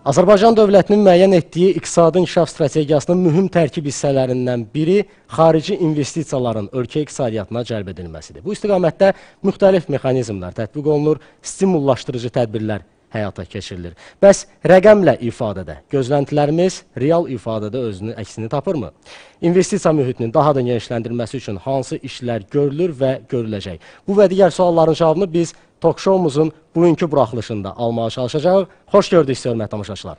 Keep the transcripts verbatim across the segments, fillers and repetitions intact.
Azərbaycan dövlətinin müəyyən etdiyi iqtisadi inkişaf strategiyasının mühüm tərkib hissələrindən biri xarici investisiyaların ölkə iqtisadiyyatına cəlb edilməsidir. Bu istiqamətdə müxtəlif mexanizmlər tətbiq olunur, stimullaşdırıcı tədbirlər həyata keçirilir. Bəs rəqəmlə ifadədə gözləntilərimiz real ifadədə özünü əksini tapırmı? İnvestisiya mühitinin daha da genişləndirilməsi üçün hansı işlər görülür və görüləcək? Bu və digər sualların cavabını biz Tok-şoumuzun bugünkü buraxılışında almağa çalışacağıq. Xoş gördük sizi, hörmətli tamaşaçılar.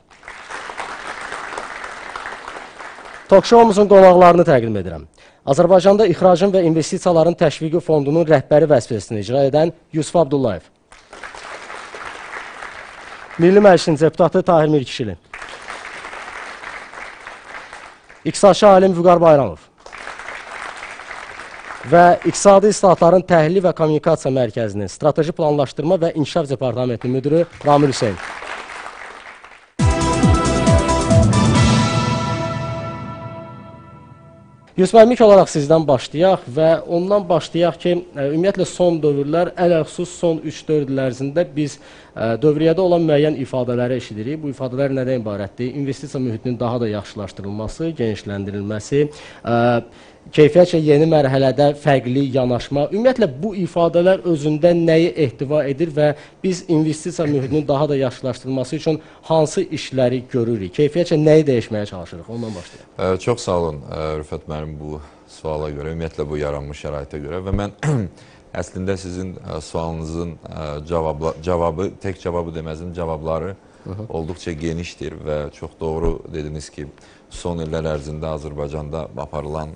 Tok-şoumuzun qonaqlarını təqdim edirəm. Azərbaycanda İxracın və İnvestisiyaların Təşviqi Fondunun rəhbəri vəzifəsini icra edən Yusuf Abdullayev. Milli Məclisin deputatı Tahir Mirkişili. İqtisadçı alim Vüqar Bayramov. Və İqtisadi İslahatların Təhlil və Kommunikasiya Mərkəzinin Strateji Planlaşdırma və İnkişaf Departamentinin müdürü Ramil Hüseyn. Yusuf müəllim, ilk olaraq sizdən başlayaq və ondan başlayaq ki, ümumiyyətlə son dövrlər, ələxüsus son üç dörd il ərzində biz dövriyyədə olan müəyyən ifadələri eşidirik. Bu ifadələr nədən ibarətdir? İnvestisiya mühitinin daha da yaxşılaşdırılması, genişləndirilməsi, keyfiyyətcə yeni mərhələdə fərqli yanaşma. Ümumiyyətlə, bu ifadələr özündə nəyi ehtiva edir və biz investisiya mühitinin daha da yaxşılaşdırılması üçün hansı işləri görürük? Keyfiyyətcə nəyi dəyişməyə çalışırıq? Ondan başlayaq. Çox sağ olun, Rüfət müəllim, bu suala görə, ümumiyyətlə bu yaranmış şəraitə görə və mən əslində sizin sualınızın cavabı, cavabı tək cavabı deməzdim, cavabları olduqca genişdir və çox doğru dediniz ki, son illər ərzində Azərbaycanda aparılan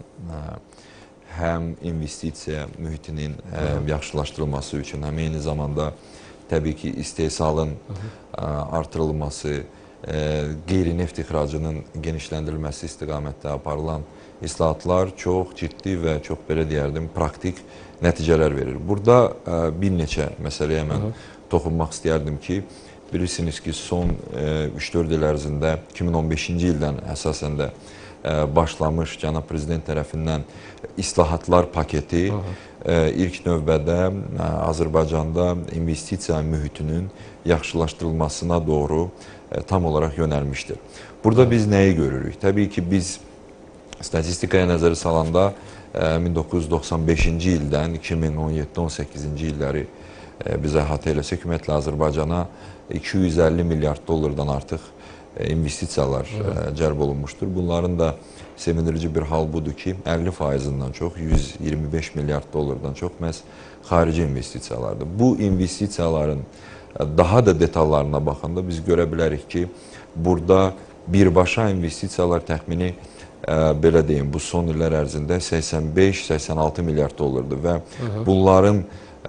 həm investisiya mühitinin yaxşılaşdırılması üçün, həm eyni zamanda təbii ki, istehsalın artırılması, qeyri-neft ixracının genişləndirilməsi istiqamətdə aparılan islahatlar çox ciddi və çox, belə deyərdim, praktik nəticələr verir. Burada bir neçə məsələyə mən toxunmaq istəyərdim ki, bilirsiniz ki, son üç dörd il ərzində iki min on beşinci ildən əsasən də başlamış cənab prezident tərəfindən islahatlar paketi ilk növbədə Azərbaycanda investisiya mühitinin yaxşılaşdırılmasına doğru tam olaraq yönəlmişdir. Burada biz nəyi görürük? Təbii ki, biz statistikaya nəzər salanda min doqquz yüz doxsan beşinci ildən iki min on yeddi on səkkizinci illəri biz əhatə eləsək, ümumiyyətlə Azərbaycana iki yüz əlli milyard dollardan artıq investisiyalar cəlb olunmuşdur. Bunların da sevindirici bir hal budur ki, əlli faizindən çox, yüz iyirmi beş milyard dollardan çox məhz xarici investisiyalardır. Bu investisiyaların daha da detallarına baxanda biz görə bilərik ki, burada birbaşa investisiyalar təxmini belə deyim, bu son illər ərzində səksən beş səksən altı milyard dollardır və bunların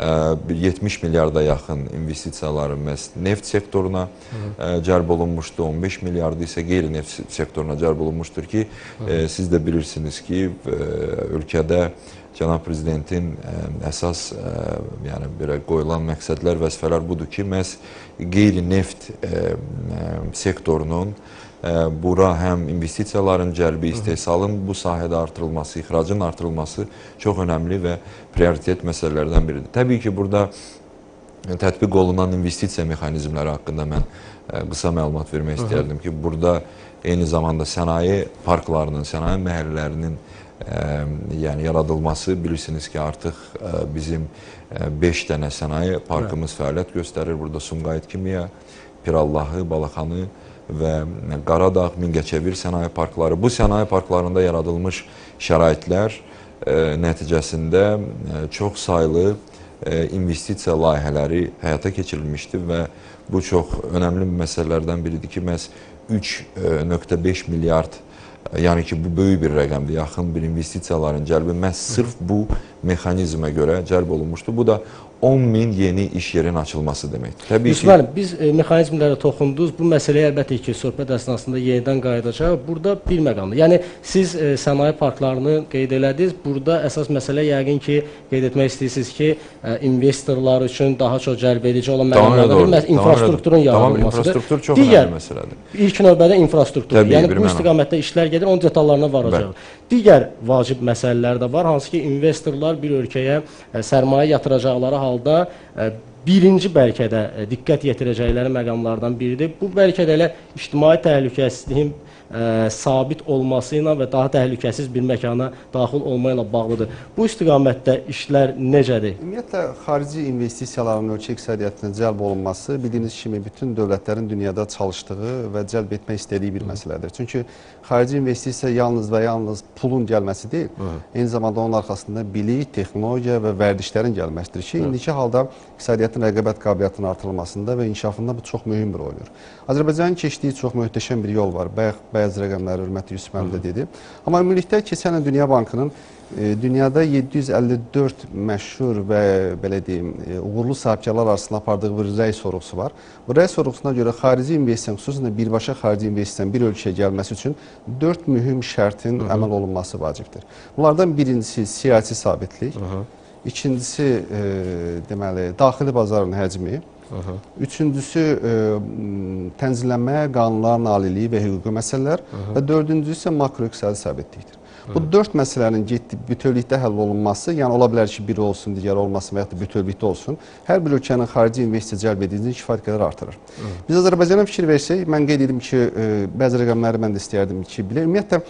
yetmiş milyarda yaxın investisiyaların məhz neft sektoruna cəlb olunmuşdur, on beş milyardı isə qeyri-neft sektoruna cəlb olunmuşdur ki, siz də bilirsiniz ki, ölkədə cənab prezidentin əsas yəni belə qoyulan məqsədlər, vəzifələr budur ki, məhz qeyri-neft sektorunun bura həm investisiyaların cəlbi, istehsalın bu sahədə artırılması, ixracın artırılması çox önəmli və prioritet məsələlərdən biridir. Təbii ki, burada tətbiq olunan investisiya mexanizmləri haqqında mən qısa məlumat vermək istəyərdim ki, burada eyni zamanda sənaye parklarının, sənaye məhəllələrinin yəni yaradılması, bilirsiniz ki, artıq bizim beş dənə sənaye parkımız fəaliyyət göstərir. Burada Sumqayıt Kimya, Pirallahı, Balaxanı və Qaradağ, Mingəçevir sənaye parkları. Bu sənaye parklarında yaradılmış şəraitlər nəticəsində çox saylı investisiya layihələri həyata keçirilmişdir və bu çox önəmli məsələlərdən biridir ki, məhz üç nöqtə beş milyard, yəni ki, bu böyük bir rəqəmdir, yaxın bir investisiyaların cəlbi məhz sırf bu mexanizmə görə cəlb olunmuşdur. Bu da on min yeni iş yerinin açılması deməkdir. Təbii Yusuf müəllim, biz e, mexanizmlərə toxundunuz. Bu məsələyə əlbəttə ki, söhbət əsnasında yenidən qayıdacaq. Burada bir məqamdır. Yəni, siz e, sənaye parklarını qeyd elədiniz. Burada əsas məsələ yəqin ki, qeyd etmək istəyirsiniz ki, e, investorlar üçün daha çox cəlb edici olan məqamlardır. İnfrastrukturun yaradılmasıdır. İnfrastruktur çox önəmli məsələdir. İlk növbədə infrastruktur. Yəni, bu istiqamətdə işlər gedir, onun detallarına varacaq. Digər vacib məsələlər də var, hansı ki, investorlar bir ölkəyə e, sərmayə yatıracaqları halda birinci bəlkə də ə, diqqət yetirəcəkləri məqamlardan biridir. Bu bəlkə də elə ictimai təhlükəsizliyin ə, sabit olması ilə və daha təhlükəsiz bir məkana daxil olma ilə bağlıdır. Bu istiqamətdə işlər necədir? Ümumiyyətlə, xarici investisiyaların ölkə iqtisadiyyatına cəlb olunması bildiyiniz kimi bütün dövlətlərin dünyada çalışdığı və cəlb etmək istədiyi bir məsələdir. Çünki xarici investisiya yalnız və yalnız pulun gəlməsi deyil, Hı. eyni zamanda onun arxasında bilik, texnologiya və vərdişlərin gəlməsidir ki, Hı. indiki halda iqtisadiyyatın rəqabət qabiliyyətinin artırılmasında və inkişafında bu çox mühüm bir oynuyor. Azərbaycanın keçdiyi çox möhtəşəm bir yol var. Bayaq bəzi rəqəmləri hörmətli Yusuf müəllim də dedi. Amma ümumilikdə keçən il Dünya Bankının e, dünyada yeddi yüz əlli dörd məşhur və belə deyim, e, uğurlu sahibkarlar arasında apardığı bir rəy sorğusu var. Bu rəy sorğusuna görə xarici investisiyanın, xüsusən birbaşa xarici investisiyanın bir ölkəyə gəlməsi üçün dörd mühüm şərtin Hı -hı. əməl olunması vacibdir. Bunlardan birincisi siyasi sabitlik, Hı -hı. ikincisi e, deməli daxili bazarın həcmi, Aha. Üçüncüsü e, tənzimlənmə, qanunların aliliyi və hüquqi məsələlər Aha. və dördüncüsü isə makroiqtisadi sabitlikdir. Aha. Bu dörd məsələnin getdi bütövlükdə həll olunması, yəni ola bilər ki, biri olsun, digəri olmasın və ya da bütövlükdə olsun, hər bir ölkənin xarici investisiya cəlb edicini kifayət qədər artırır. Aha. Biz Azərbaycana fikir versək, mən qeyd edim ki, e, bəzi rəqəmləri mən də istəyərdim ki, bilək. Ümumiyyətlə,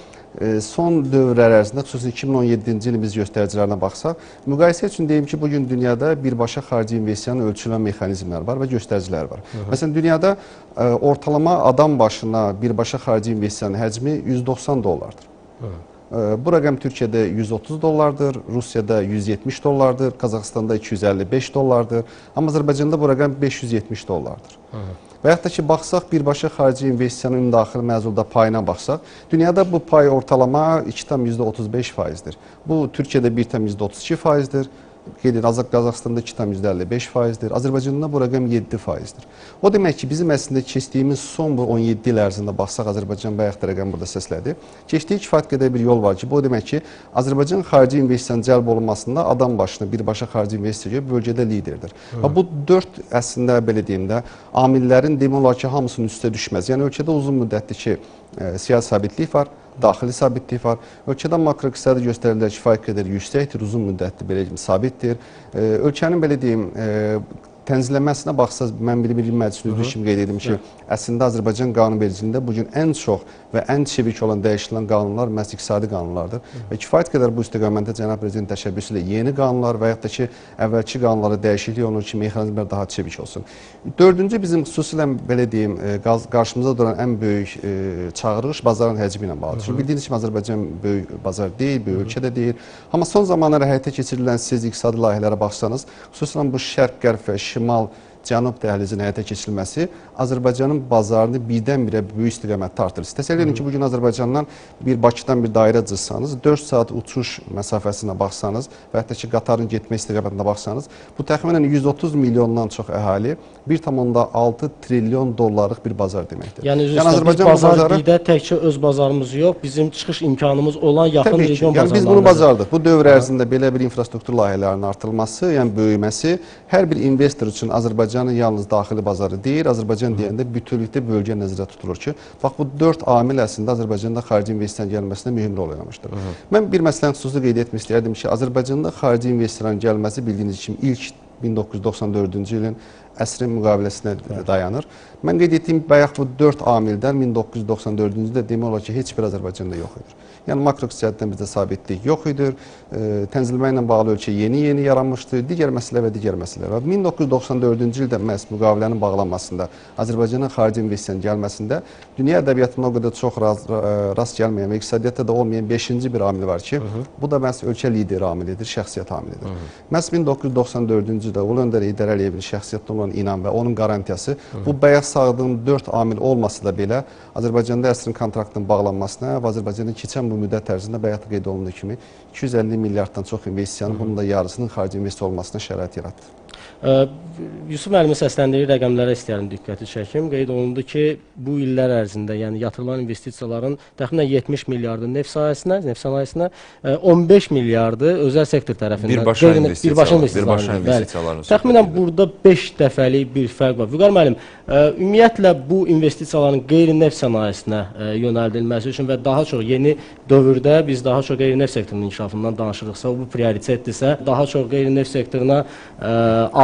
son dövr ərzində, xüsusən iki min on yeddinci ilin biz göstəricilərinə baxsaq, müqayisə üçün deyim ki, bugün dünyada birbaşa xarici investisiyanın ölçülən mexanizmlər var və göstəricilər var. Hı -hı. Məsələn, dünyada ə, ortalama adam başına birbaşa xarici investisiyanın həcmi yüz doxsan dollardır. Hı -hı. Ə, bu rəqəm Türkiyədə yüz otuz dollardır, Rusiyada yüz yetmiş dollardır, Qazaxıstanda iki yüz əlli beş dollardır, amma Azərbaycanda bu rəqəm beş yüz yetmiş dollardır. Hı -hı. Və yaxud da ki, baxsaq, birbaşa xarici investisiyanın ümumdaxili məhsulda payına baxsaq, dünyada bu pay ortalama iki tam yüzdə otuz beş faizdir. Bu, Türkiyədə bir tam yüzdə otuz iki faizdir. Qeyd edin, Qazaxıstanda iki tam yüzdə əlli beş faizdir. Azərbaycanda bu rəqəm yeddi faizdir. O demək ki, bizim əslində keçdiyimiz son bu on yeddi il ərzində baxsaq, Azərbaycan bayaq da rəqəm burada səslədi. Keçdiyi kifayət qədər bir yol var ki, bu demək ki, Azərbaycan xarici investisiyanın cəlb olunmasında adam başına birbaşa xarici investisiya bölgədə liderdir. Hı. Bu dörd əslində belə deyim də, amillərin demək olar ki, hamısının üstə düşməz. Yəni ölkədə uzun müddətli ki, e, siyasi sabitlik var, daxili sabitlik var. Ölkədə makroiqtisadi göstəricilər kifayət qədər yüksəkdir, uzun müddətli belə deyim, sabitdir. E, ölkənin belə deyim, e, tənzimlənməsinə baxsaq, mən bir bilim məclisi üzvü kimi qeyd edim ki, əslində Azərbaycan qanunvericiliyində bugün ən çox və ən çevik olan dəyişilən qanunlar məhz iqtisadi qanunlardır. Və kifayət qədər bu istiqamətdə cənab prezident təşəbbüsü ilə yeni qanunlar və yaxud da ki, əvvəlki qanunlara dəyişiklik olunur ki, mexanizmlər daha çevik olsun. Dördüncü bizim xüsusilə belə deyim, qarşımıza duran ən böyük e, çağırış bazarın həcmi ilə bağlıdır. Çünki bildiyiniz kimi Azərbaycan böyük bazar deyil, böyük ölkə də deyil. Amma son zamanlarda həyata keçirilən siz iqtisadi layihələrə baxsanız, xüsusən bu şərq-qərb və şimal cənub dəhlizinin həyata keçirilməsi Azərbaycanın bazarını birdən-birə böyük istiqamətdə artırır. Təsəvvür edin ki, bugün Azərbaycandan bir Bakıdan bir dairə cızsanız, dörd saat uçuş məsafəsinə baxsanız və hətta ki, qatarın getmə istiqamətində baxsanız, bu təxminən yüz otuz milyondan çox əhali bir tam onda altı trilyon dollarlıq bir bazar deməkdir. Yəni, yəni Azərbaycan bazar bazarı... deydə təkcə öz bazarımız yox, bizim çıxış imkanımız olan yaxın Təbii region ki, yəni bazarlarımız. Biz bunu bazardıq. Bu dövr ərzində belə bir infrastruktur layihələrinin artırılması, yəni böyüməsi hər bir investor üçün Azərbaycanın yalnız daxili bazarı deyil, Azərbaycan deyəndə bütövlükdə bölgə nəzərdə tutulur ki, bax bu dörd amil əslində Azərbaycanda xarici investisiyanın gəlməsində mühüm rol oynamışdır. Hı -hı. Mən bir məsələni xüsusi qeyd etmək istəyərdim ki, Azərbaycanda xarici investisiyanın gəlməsi bildiyiniz kimi ilk min doqquz yüz doxsan dördüncü ilin əsrin müqaviləsinə evet. dayanır. Mən qeyd etdiyim bayaq bu dörd amildən min doqquz yüz doxsan dördüncü ildə demək olar ki, heç bir Azərbaycanda yox idi. Yəni makroiqtisadiyyatdan bizdə sabitlik yox idi. E, tənzimləmə ilə bağlı ölkə yeni-yeni yaranmışdı. Digər məsələ və digər məsələlər var. min doqquz yüz doxsan dördüncü ildə məhz müqavilənin bağlanmasında, Azərbaycanın xarici investisiyanın gəlməsində dünya ədəbiyyatında o qədər çox rast, rast gəlməyən və iqtisadiyyatda da olmayan beşinci bir amil var ki, Hı -hı. bu da məhz ölkə lideri amilidir, şəxsiyyət amilidir. Hı -hı. Məhz min doqquz yüz doxsan dördüncü ildə Ulu Öndər Heydər Əliyevin şəxsiyyətdə olan inam və onun qarantiyası, Hı -hı. bu bayaq sağladığım dörd amil olmasa da belə Azərbaycanda əsrin kontraktının bağlanmasına və Azərbaycanın keçən bu müddət ərzində bayaq da qeyd olunduğu kimi iki yüz əlli milyarddan çox investisiyanın, bunun da yarısının xarici investisiya olmasına şərait yaratdı. Ə, Yusuf müəllimin səsləndiyi rəqəmlərə istəyirəm diqqəti çəkim. Qeyd olundu ki, bu illər ərzində, yəni yatırılan investisiyaların təxminən yetmiş milyardı neft sahəsinə, neft sənayesinə, on beş milyardı özəl sektor tərəfindən birbaşa investisiyaların. investisiyaların təxminən burada beş dəfəlik bir fərq var. Vüqar müəllim, ə, ümumiyyətlə bu investisiyaların qeyri-neft sənayesinə ə, yönəldilməsi üçün və daha çox yeni dövrdə biz daha çox qeyri-neft sektorunun inkişafından danışırıqsa, bu prioritetdirsə, daha çox qeyri-neft sektoruna ə,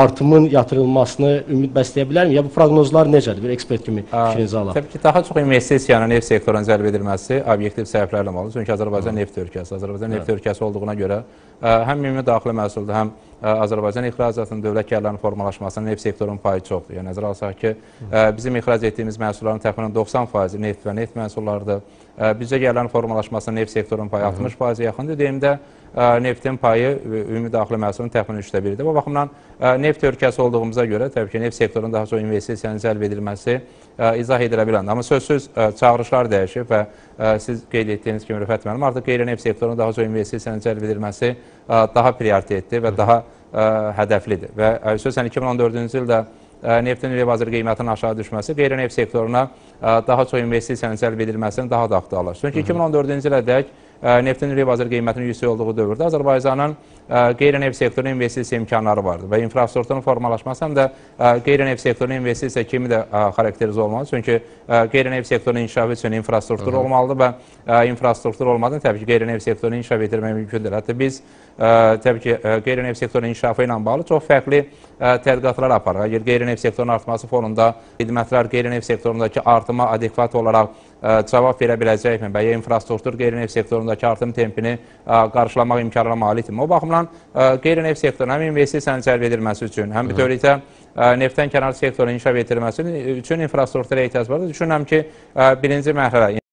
artımın yatırılmasını ümid bəsləyə bilərmi? Ya bu proqnozlar necədir? Bir ekspert kimi fikrinizi alaq. Təbii ki, daha çox investisiyanın neft sektoruna cəlb edilməsi obyektiv səbəblərlə bağlıdır. Çünki Azərbaycan neft ölkəsi. Azərbaycan neft ölkəsi olduğuna görə həm ümumi daxili məhsulda, həm Azərbaycan ixracatının dövlət gəlirlərinin formalaşmasının neft sektorunun payı çoxdur. Yəni nəzərə alsaq ki, bizim ixrac etdiyimiz məhsulların təxminən doxsan faizi neft və neft məhsullarıdır. Bizə gələn formalaşmasının neft sektorunun payı altmış faizi yaxındır. Deyimdə neftin payı ümumi daxili məhsulun təxminən üçdə biridir. Bu baxımdan neft ölkəsi olduğumuza görə təbii ki, neft sektorunun daha çox investisiyanın cəlb edilməsi izah edilə biləndir. Amma sözsüz çağırışlar dəyişib və siz qeyd etdiyiniz kimi Rüfət müəllim, artıq qeyri-neft sektorunun daha çox investisiyanın cəlb edilməsi daha prioritetli və daha hədəflidir. Və xüsusən iki min on dördüncü ildə neftin nüvə bazar qiymətinin aşağı düşməsi qeyri-neft sektoruna daha çox investisiyanın cəlb edilməsini daha da aktuallaşır. Çünki iki min on dördüncü ilə dək neftin nüvə bazar qiymətinin yüksək olduğu dövrdə Azərbaycanın qeyri-neft sektoruna investisiya imkanları vardır və infrastrukturun formalaşması həm də qeyri-neft sektoruna investisiya kimi də xarakterizə olmalıdır. Çünki qeyri-neft sektorunun inkişafı üçün infrastruktur olmalıdır və infrastruktur olmadan təbii ki, qeyri-neft sektorunu inkişaf etdirmək mümkündür. Hətta biz təbii ki, qeyri-neft sektorunun inkişafı ilə bağlı çox fərqli tədqiqatlar aparır. Əgər qeyri-neft sektorunun artması fonunda xidmətlər qeyri-neft sektorundakı artıma adekvat olaraq cavab verə biləcəkmi və ya infrastruktur qeyri-neft sektorundakı artım tempini qarşılamaq imkanına malikdirmi? O baxımdan qeyri-neft sektoruna həm investisiyanın cəlb edilməsi üçün, həm bütövlükdə neftdən kənar sektorun inkişaf etdirilməsi üçün infrastruktura ehtiyac vardır. Düşünürəm ki, birinci mərhələ